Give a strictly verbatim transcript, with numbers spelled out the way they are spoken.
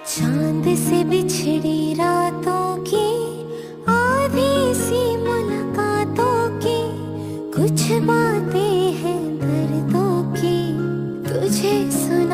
चांद से बिछड़ी रातों की आधी सी मुलाकातों की कुछ बातें हैं दर्दों की तुझे सुन